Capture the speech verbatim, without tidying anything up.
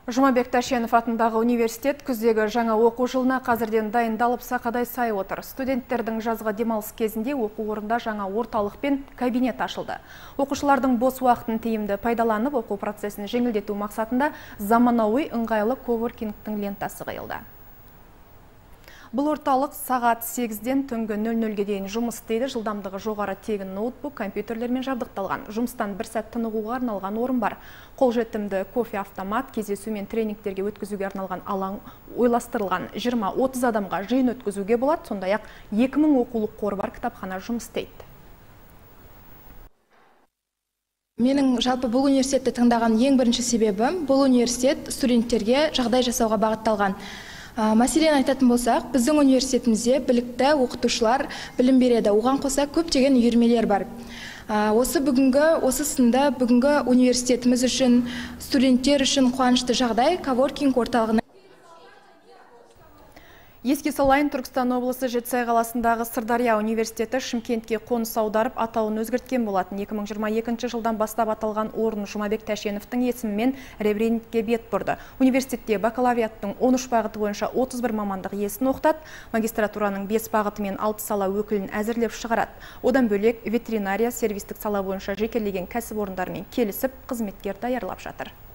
Жұмабек Тәшенов атындағы университет күздегі жаңа оқу жылына қазірден дайындалып сақадай сай отыр. Студенттердің жазғы демалыс кезінде оқу орында жаңа орталық пен кабинет ашылды. Оқушылардың бос уақытын тиімді пайдаланып, оқу процесін жеңілдету мақсатында заманауи ыңғайлы коворкингтің лентасы қойылды. Бұл орталық сағат сегізден түнгі нөл нөлге дейін жұмыс істейді. Жылдамдығы жоғары тегін ноутбук, компьютерлермен жабдықталған. Жұмыстан бір сәт тынығуға арналған орын бар. Қолжетімді кофе автомат, кездесу мен тренингтерге өткізуге арналған алаң ойластырылған. жиырма отыз адамға жиын өткізуге болады. Сондай-ақ екі мың оқулық қоры бар кітапхана жұмыс істейді. Менің жалпы бұл университетті таңдаған ең бірінші себебім, бұл университет студенттерге жағдай жасауға бағытталған. Мәселен айтатын болсақ, біздің университетімізде білікті оқытушылар білім береді. Оған қоса көптеген үйірмелер бар. Осы бүгінгі, осы сында бүгінгі университетіміз үшін, студенттер үшін қуанышты жағдай коворкинг орталығына. Еске салайын, Түркістан облысы Жетісай қаласындағы Сырдария университеті Шымкентке қоныс аударып атауын өзгерткен болатын. екі мың жиырма екінші жылдан бастап аталған орын Жұмабек Тәшеновтың есімімен ребрендингке бет бұрды. Университетте бакалавриаттың он үш бағыты бойынша отыз бір мамандық иесін оқытады, магистратураның бес бағыты мен алты сала өкілін әзірлеп шығарады. Одан бөлек ветеринария, сервистік сала бойынша жекелеген кәсіпорындармен келісіп, қызметкер даярлап жатыр.